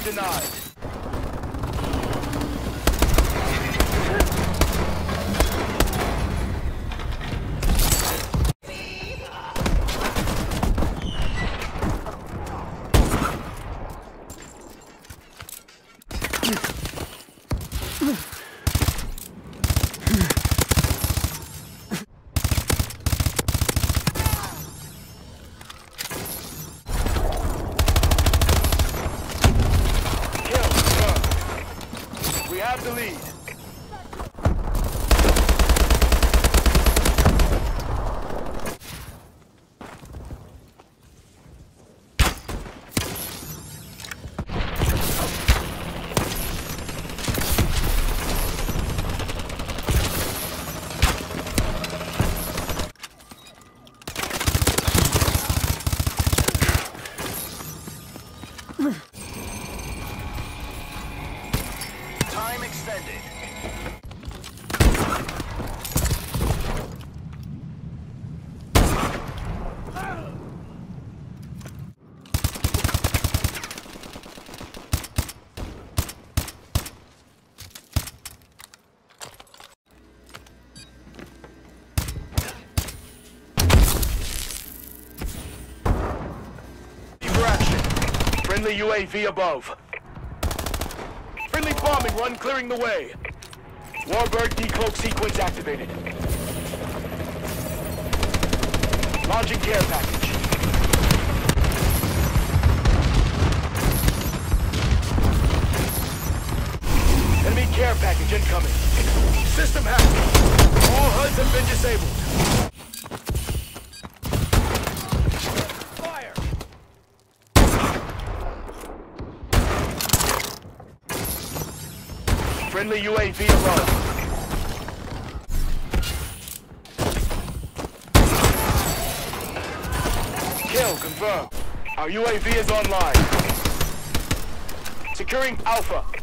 zone denied. We have the lead. Time extended. For action. Friendly UAV above. Friendly bombing run clearing the way. Warbird decloak sequence activated. Launching care package. Enemy care package incoming. System hacked. All HUDs have been disabled. Fire! Friendly UAV above. Kill confirmed. Our UAV is online. Securing Alpha.